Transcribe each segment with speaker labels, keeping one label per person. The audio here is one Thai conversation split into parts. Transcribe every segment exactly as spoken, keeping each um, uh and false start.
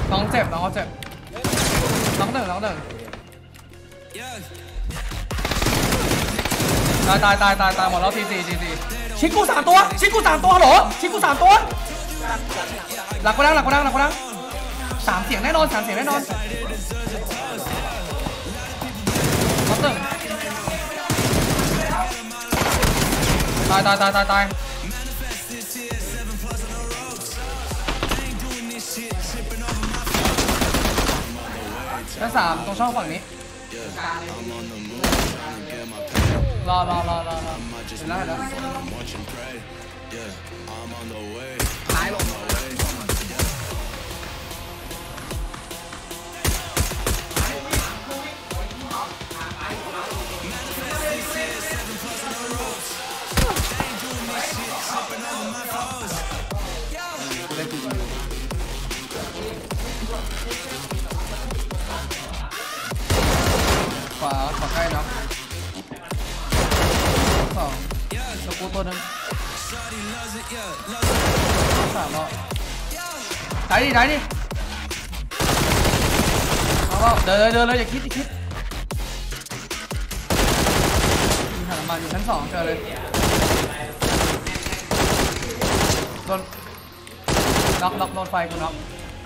Speaker 1: น้องเจ็บน้องเขาเจ็บน้องหนึ่งน้องหนึ่งตายตายตายตายตายหมดแล้วทีสี่ทีสี่ชิคกูสามตัวชิคกูสามตัวฮัลโหลชิคกูสามตัวหลักกูดังหลักกูดังหลักกูดังสามเสียงแน่นอนสามเสียงแน่นอนน้องหนึ่งตายตายตายตายตายชั้นสามตรงช่องฝั่งนี้รอรอรอรอรอเห็นแล้วเห็นแล้วหายลงขวาขวาใกล้เนาะสองตะกูตัวนึงสามแล้วได้ดิได้ดิเอาเปล่าเดินเดินเลยอย่าคิดอย่าคิดมีถังน้ำมันอยู่ชั้นสองเจอเลยโดนน็อกน็อกโดนไฟกูน็อก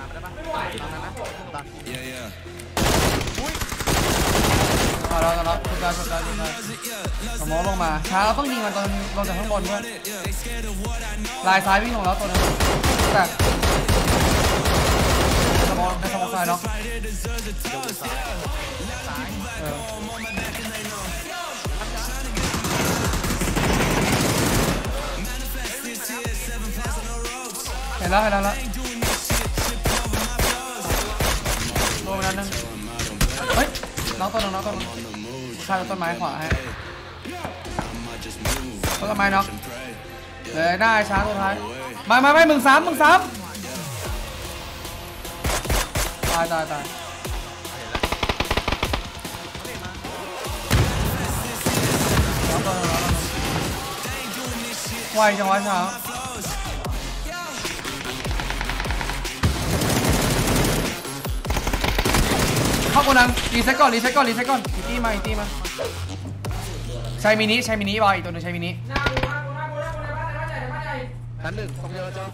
Speaker 1: เอาแล้วเอาแล้วสุดยอดสุดยอดสุดยอดสมองลงมาช้าเราต้องยิงมันตอนลงจากข้างบนเพื่อนลายซ้ายวิ่งลงแล้วตัวนึงแต่สมองในสมองซ้ายเนาะเห็นแล้วเห็นแล้วโดนนั้นนึงเฮ้ยน้องตัวนึงน้องตัวนึงข้างต้นไม้ขวาให้ต้นไม้น็อกเลยได้ช้าตัวท้ายไม่ไม่ไม่มึงซ้ำมึงซ้ำตายตายตายน้องตัวนึงน้องตัวนึงไวจังวะช้าเข้าคนนั้นรีเซ็ตก่อนรีเซ็ตก่อนรีเซ็ตก่อนอีตี้มาอีตี้มาใช้มินิใช้มินิบอยอีกตัวนึงใช้มินิชั้นหนึ่งตรงเยอะจ้ะ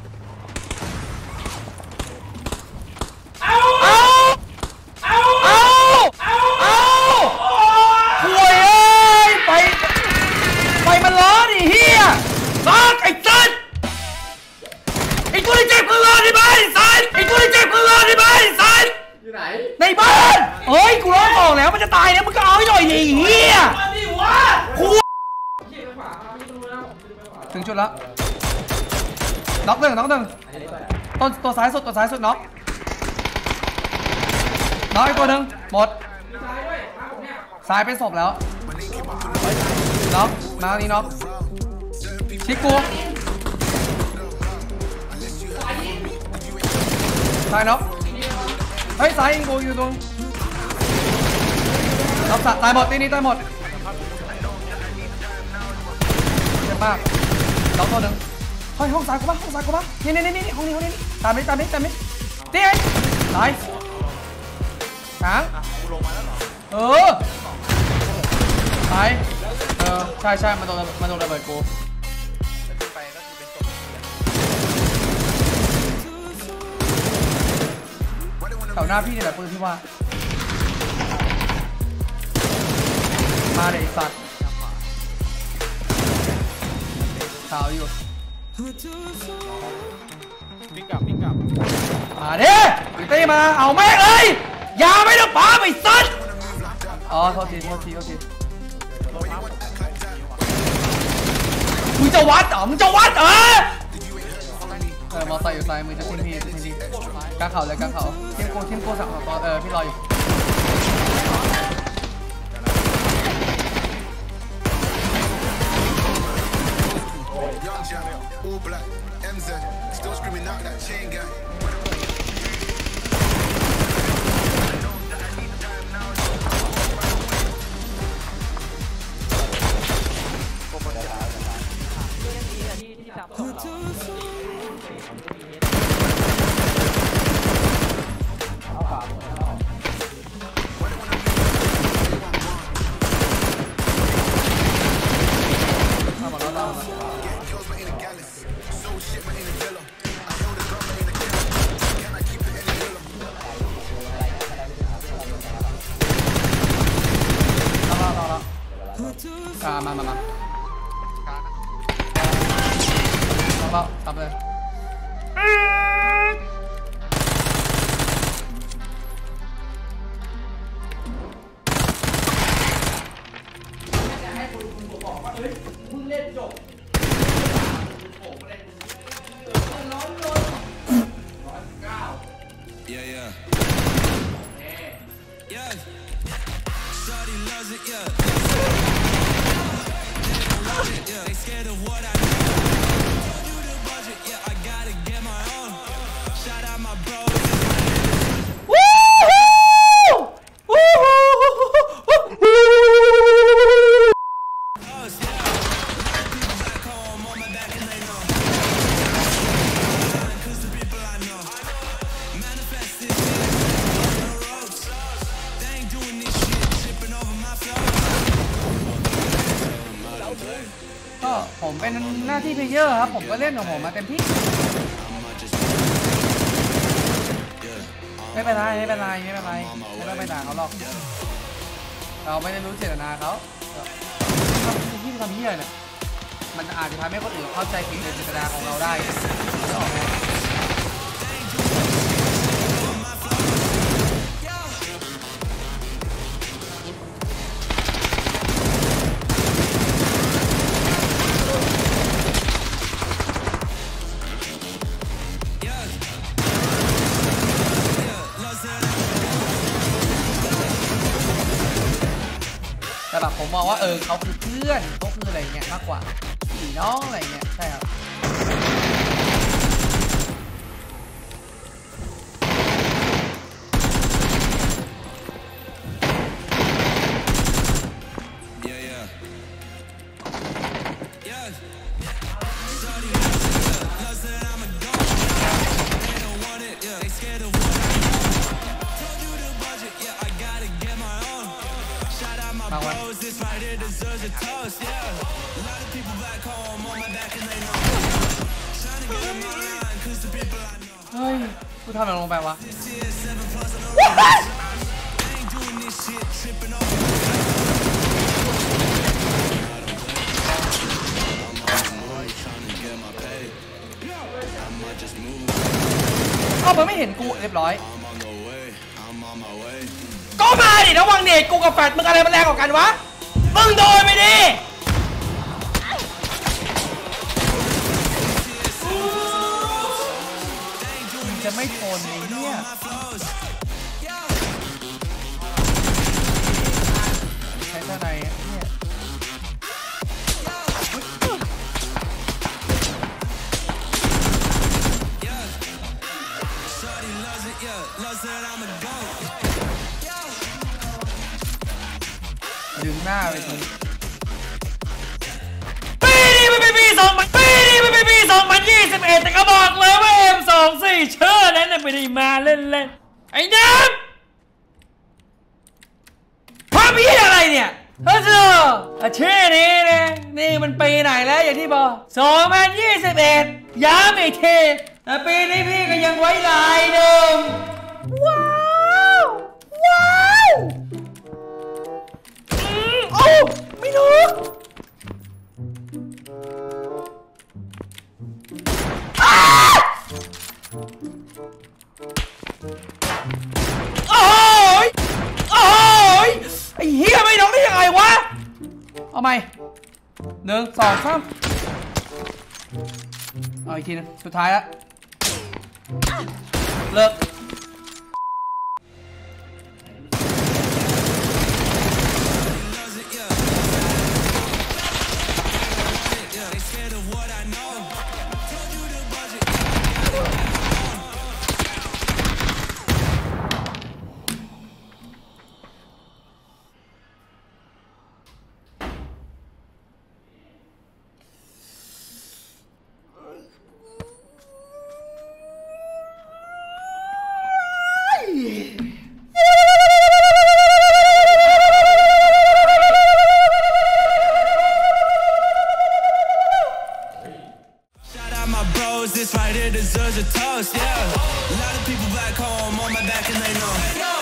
Speaker 1: เอาเอาเอาเอาเอาห่วยเอ้ยไปไปมันร้อนดิเฮียซากไอ้สัตว์ไอ้ตัวที่เจ็บคือร้อนดิบ้าไอ้สัตว์ไอ้ตัวที่เจ็บคือร้อนดิบ้าไอ้สัตว์อยู่ไหนในบ้านเฮ้ยกูร้องออกแล้วมันจะตายแล้วมึงก็เอาให้หน่อยดิเฮียคูถึงจุดแล้วน็อกหนึ่งน็อกหนึ่งต้นตัวซ้ายสุดตัวซ้ายสุดน็อกน็อกอีกตัวหนึ่งหมดซ้ายเป็นศพแล้วน็อกมานี้น็อกชิคกูซ้ายน็อกเฮ้ยซ้ายอิงโกอยู่ตรงน็อกตายหมดตีนี้ตายหมดเจ็บมากน็อกตัวหนึ่งเฮ้ยห้องซ้ายกูปะห้องซ้ายกูปะนี่นี่นี่นี่ห้องนี้ห้องนี้ตามนี้ตามนี้ตามนี้ตีไอ้ตายค้างเออตายเออใช่ใช่มาโดนมาโดนระเบิดกูแถวหน้าพี่นี่แหละปืนพี่ว่ามาเด็กสัตว์ขาวอยู่ปิ้งกลับปิ้งกลับมาเด้อีเต้มาเอาแม่เลยอย่าไม่ต้องป้าไปสัตว์อ๋อโทษทีโทษทีโทษทีมึงจะวัดเหรอมึงจะวัดเหรอเออมอไซค์อยู่ซ้ายมือจะทิ้งพี่จะทิ้งพี่กางเข่าเลยกางเข่าทีมกูทีมกูสั่งต่อเออพี่รออยู่All black, M Z, still screaming out that chain gang.
Speaker 2: ม
Speaker 1: อ่ามามามาเอาเปล่าตับเลยให้คุณคุณบอกว่าเอ้ยมึงเล่นจบผมเล่นร้อนร้อนร้อยเก้า
Speaker 2: Yeah yeah yeah Shawty loves it yeah yeah they scared of what I know do the budget yeah I gotta get my own shout out my bros
Speaker 1: ก็ผมเป็นหน้าที่เพลเยอร์ครับผมก็เล่นของผมมาเต็มที่ไม่เป็นไรไม่เป็นไรไม่เป็นไรไม่ต้องไปด่าเขาหรอกเราไม่ได้รู้เจตนาเขาที่ทำเหี้ยเนี่ยมันอาจจะทำให้คนอื่นเข้าใจผิดในเจตนาของเราได้ไม่ออกไหมแต่แบบผมมองว่าเออเขาคือเพื่อนเขาคืออะไรเงี้ยมากกว่าพี่น้องอะไรเงี้ยใช่ครับมาวันเฮ้ยกูทำอะไรลงไปวะเอ้ามันไม่เห็นกูเรียบร้อยก็มาดิระวังเน็ตกูกับแฟดมึงอะไรมันแรงกว่ากันวะมึงโดนไปดิจะไม่ทนไอ้เนี่ยใช้เท่าไหร่เนี่ยดึงหน้าไปทีปีนี้ไม่เป็นปีสองปีนี้ไม่เป็นปีสองพันยี่สิบเอ็ดแต่ก็บอกเลยว่าเอ็มสองสี่เชื่อนั้นไม่ได้มาเล่นเล่นไอ้น้ำพาพี่อะไรเนี่ยเฮ้ยเจ้าชื่อนี้นะนี่มันปีไหนแล้วอย่างที่บอกสองพันยี่สิบเอ็ดย้ำอีกทีแต่ปีนี้พี่ก็ยังไว้ลายเดิมว้าวว้าวโอ้ไม่รู้โอ้ยโอ้ยไอ้เหี้ยไม่น้องได้ยังไงวะเอาใหม่หนึ่งสองสามเอาอีกทีนึงสุดท้ายแล้วเลิก
Speaker 2: This right here deserves a toast, yeah. A lot of people back home on my back and they know.